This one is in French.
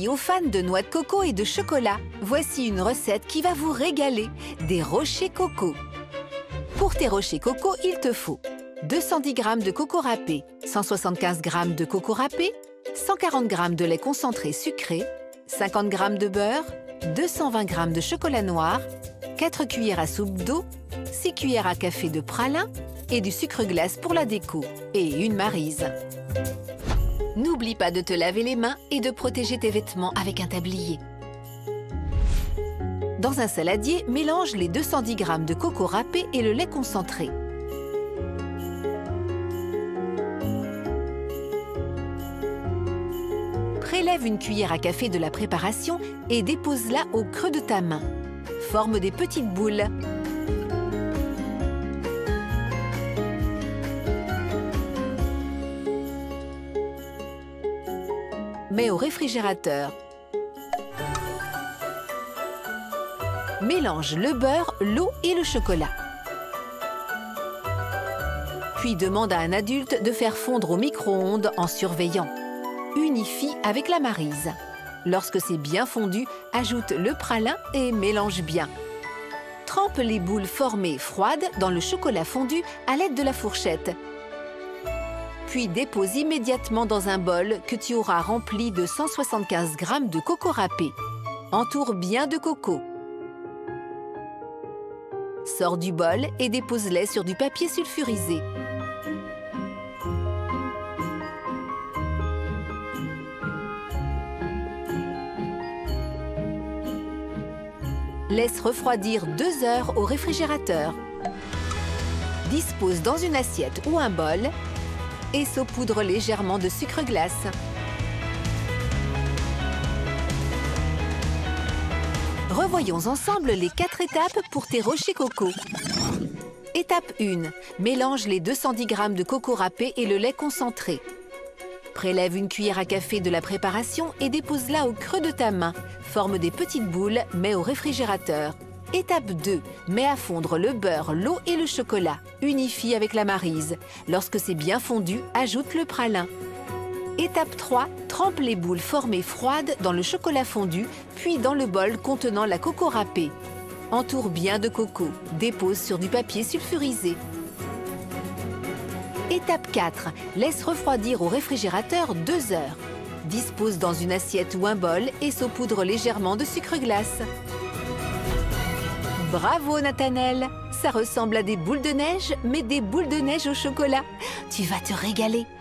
Amis aux fans de noix de coco et de chocolat, voici une recette qui va vous régaler, des rochers coco. Pour tes rochers coco, il te faut 210 g de coco râpé, 175 g de coco râpé, 140 g de lait concentré sucré, 50 g de beurre, 220 g de chocolat noir, 4 cuillères à soupe d'eau, 6 cuillères à café de pralin et du sucre glace pour la déco et une maryse. N'oublie pas de te laver les mains et de protéger tes vêtements avec un tablier. Dans un saladier, mélange les 210 g de coco râpé et le lait concentré. Prélève une cuillère à café de la préparation et dépose-la au creux de ta main. Forme des petites boules. Mets au réfrigérateur. Mélange le beurre, l'eau et le chocolat. Puis demande à un adulte de faire fondre au micro-ondes en surveillant. Unifie avec la maryse. Lorsque c'est bien fondu, ajoute le pralin et mélange bien. Trempe les boules formées froides dans le chocolat fondu à l'aide de la fourchette. Puis dépose immédiatement dans un bol que tu auras rempli de 175 g de coco râpé. Entoure bien de coco. Sors du bol et dépose-les sur du papier sulfurisé. Laisse refroidir 2 heures au réfrigérateur. Dispose dans une assiette ou un bol et saupoudre légèrement de sucre glace. Revoyons ensemble les 4 étapes pour tes rochers coco. Étape 1. Mélange les 210 g de coco râpé et le lait concentré. Prélève une cuillère à café de la préparation et dépose-la au creux de ta main. Forme des petites boules, mets au réfrigérateur. Étape 2. Mets à fondre le beurre, l'eau et le chocolat. Unifie avec la maryse. Lorsque c'est bien fondu, ajoute le pralin. Étape 3. Trempe les boules formées froides dans le chocolat fondu, puis dans le bol contenant la coco râpée. Entoure bien de coco. Dépose sur du papier sulfurisé. Étape 4. Laisse refroidir au réfrigérateur 2 heures. Dispose dans une assiette ou un bol et saupoudre légèrement de sucre glace. Bravo Nathanelle! Ça ressemble à des boules de neige, mais des boules de neige au chocolat. Tu vas te régaler!